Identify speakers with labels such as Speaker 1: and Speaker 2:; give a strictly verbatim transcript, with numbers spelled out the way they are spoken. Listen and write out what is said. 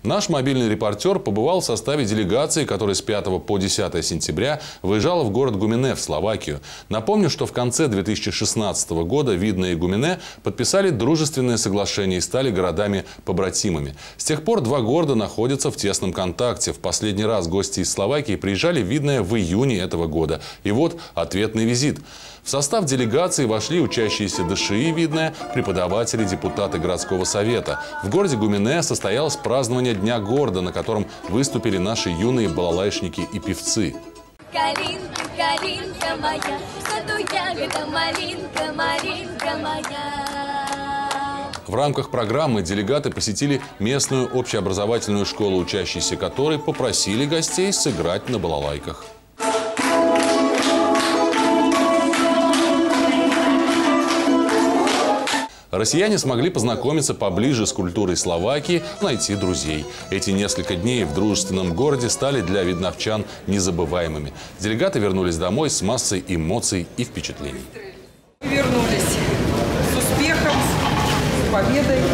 Speaker 1: Наш мобильный репортер побывал в составе делегации, которая с пятого по десятое сентября выезжала в город Гумине в Словакию. Напомню, что в конце две тысячи шестнадцатого года Видное и Гумине подписали дружественное соглашение и стали городами-побратимами. С тех пор два города находятся в тесном контакте. В последний раз гости из Словакии приезжали в Видное в июне этого года. И вот ответный визит. В состав делегации вошли учащиеся ДШИ «Видное», преподаватели, депутаты городского совета. В городе Гумине состоялось празднование Дня города, на котором выступили наши юные балалайшники и певцы.
Speaker 2: Калинка, калинка моя, в саду ягода, малинка, малинка моя.
Speaker 1: В рамках программы делегаты посетили местную общеобразовательную школу, учащиеся которой попросили гостей сыграть на балалайках. Россияне смогли познакомиться поближе с культурой Словакии, найти друзей. Эти несколько дней в дружественном городе стали для видновчан незабываемыми. Делегаты вернулись домой с массой эмоций и впечатлений.
Speaker 3: Вернулись с успехом, с победой.